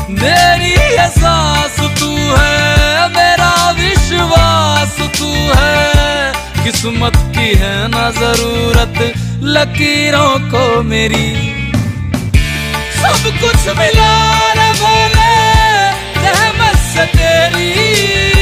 मेरी एहसास तू है, मेरा विश्वास तू है। किस्मत की है ना जरूरत लकीरों को मेरी, सब कुछ मिला रे भोले रहमत से तेरी।